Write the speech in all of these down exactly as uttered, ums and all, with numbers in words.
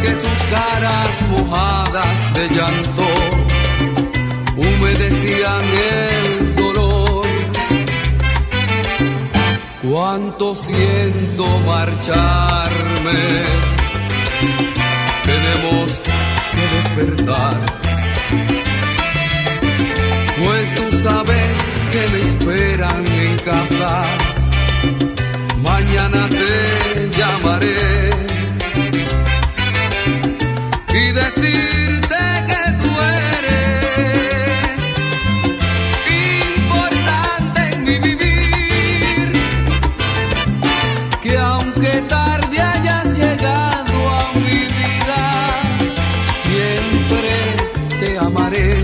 que sus caras mojadas de llanto humedecían el dolor. Cuánto siento marcharme, tenemos que despertar, pues tú sabes que me esperan en casa. Mañana te llamaré y decirte que tú eres importante en mi vivir, que aunque tarde hayas llegado a mi vida, siempre te amaré.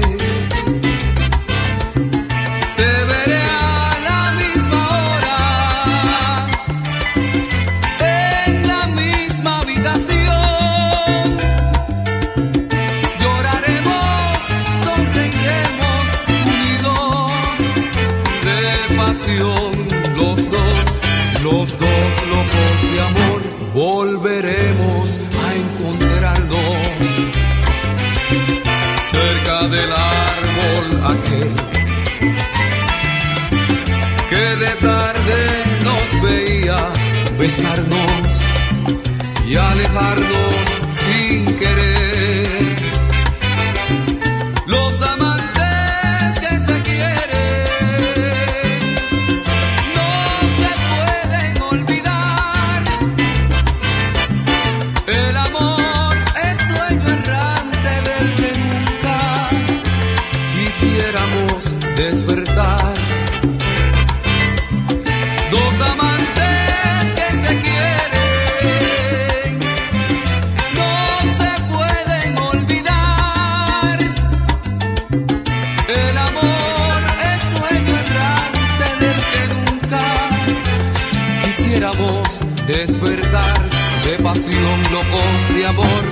Los dos, los dos locos de amor, volveremos a encontrarnos cerca del árbol aquel que de tarde nos veía besarnos y alejarnos sin querer. Los amantes que se quieren despertar. Dos amantes que se quieren no se pueden olvidar. El amor es sueño errante del que nunca quisiéramos despertar. De pasión, locos de amor.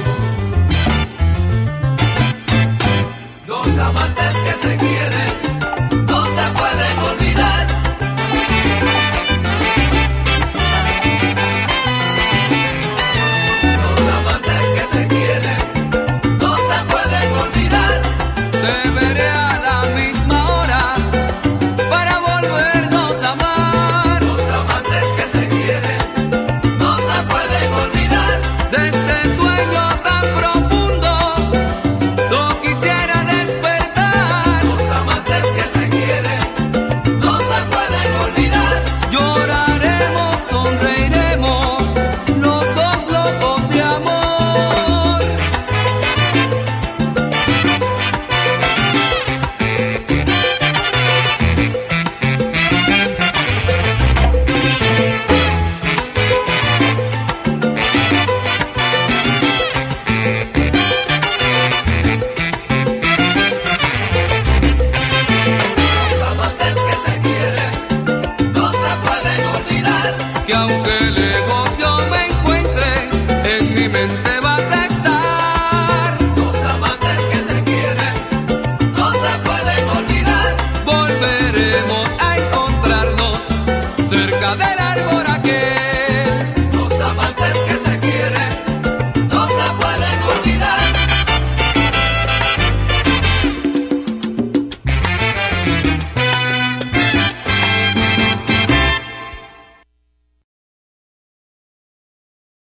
Dos amantes que se quieren no se pueden olvidar. Los amantes que se quieren no se pueden olvidar. Te veré a la misma hora para volvernos a amar. Los amantes que se quieren no se pueden olvidar. De este sueño tan profundo no quisiera despertar. Los amantes que se quieren no se pueden olvidar. Lloraremos, sonreiremos, los dos locos de amor. Los amantes que se quieren no se pueden olvidar. Que aunque lejos yo me encuentre, en mi mente vas a estar. Los amantes que se quieren no se pueden olvidar. Volveremos a encontrarnos cerca del árbol.